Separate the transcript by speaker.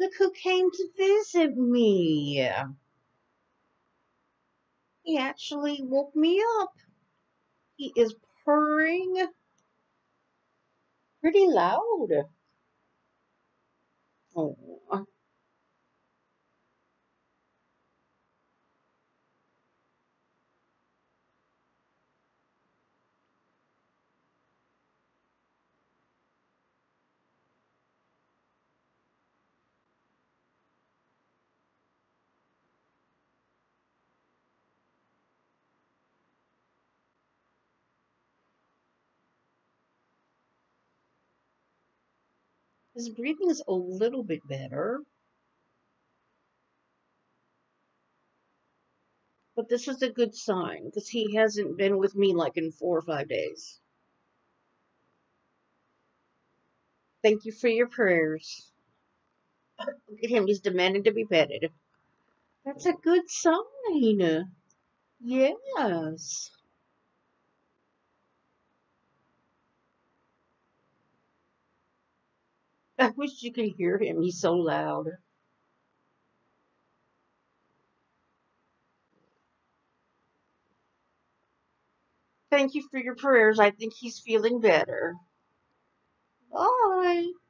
Speaker 1: Look who came to visit me. He actually woke me up. He is purring pretty loud. Oh, his breathing is a little bit better, but this is a good sign because he hasn't been with me like in 4 or 5 days. Thank you for your prayers. Look at him, he's demanding to be petted. That's a good sign. Yes. I wish you could hear him. He's so loud. Thank you for your prayers. I think he's feeling better. Bye.